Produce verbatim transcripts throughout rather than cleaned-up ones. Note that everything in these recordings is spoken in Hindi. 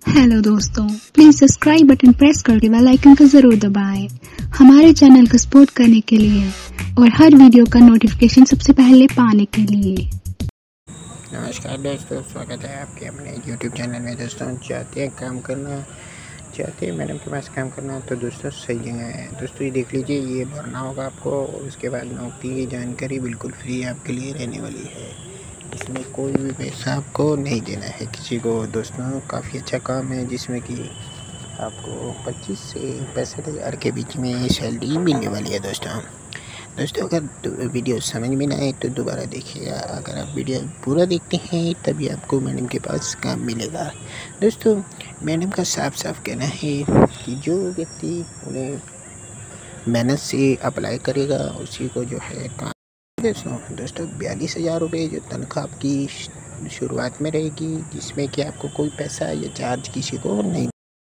हेलो दोस्तों, प्लीज सब्सक्राइब बटन प्रेस करके बेल आइकन को जरूर दबाएं हमारे चैनल को सपोर्ट करने के लिए और हर वीडियो का नोटिफिकेशन सबसे पहले पाने के लिए। नमस्कार दोस्तों, स्वागत है आपके अपने यूट्यूब चैनल में। दोस्तों चाहते हैं काम करना चाहते हैं मैडम के पास काम करना तो दोस्तों सही जगह है। दोस्तों ये देख लीजिए, ये भरना होगा आपको और उसके बाद नौकरी की जानकारी बिल्कुल फ्री आपके लिए रहने वाली है। इसमें कोई भी पैसा आपको नहीं देना है किसी को। दोस्तों काफ़ी अच्छा काम है जिसमें कि आपको पच्चीस से पैंसठ हज़ार के बीच में सैलरी मिलने वाली है। दोस्तों दोस्तों अगर वीडियो समझ में ना आए तो दोबारा देखिएगा। अगर आप वीडियो पूरा देखते हैं तभी आपको मैडम के पास काम मिलेगा। दोस्तों मैडम का साफ साफ कहना है कि जो व्यक्ति उन्हें मेहनत से अप्लाई करेगा उसी को जो है काम। दोस्तों दोस्तों बयालीस हज़ार रुपये जो तनख्वाह आपकी शुरुआत में रहेगी, जिसमें कि आपको कोई पैसा या चार्ज किसी को नहीं।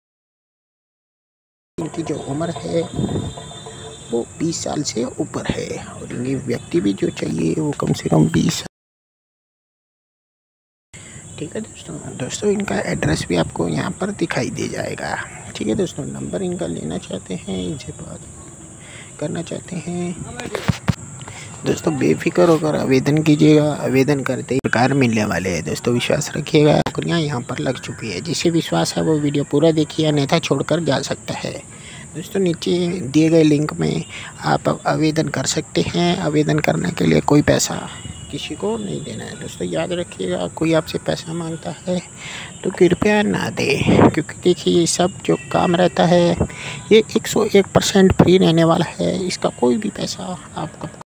इनकी जो उम्र है वो बीस साल से ऊपर है और ये व्यक्ति भी जो चाहिए वो कम से कम बीस। ठीक है दोस्तों दोस्तों इनका एड्रेस भी आपको यहाँ पर दिखाई दे जाएगा। ठीक है दोस्तों, नंबर इनका लेना चाहते हैं, इनसे बात करना चाहते हैं दोस्तों बेफिक्र होकर आवेदन कीजिएगा। आवेदन करते ही प्रकार मिलने वाले हैं। दोस्तों विश्वास रखिएगा, नौकरियाँ यहाँ पर लग चुकी है। जिसे विश्वास है वो वीडियो पूरा देखिए, अन्यथा छोड़कर जा सकता है। दोस्तों नीचे दिए गए लिंक में आप आवेदन कर सकते हैं। आवेदन करने के लिए कोई पैसा किसी को नहीं देना है। दोस्तों याद रखिएगा, कोई आपसे पैसा मांगता है तो कृपया ना दे, क्योंकि देखिए ये सब जो काम रहता है ये एक सौ एक परसेंट फ्री रहने वाला है। इसका कोई भी पैसा आपका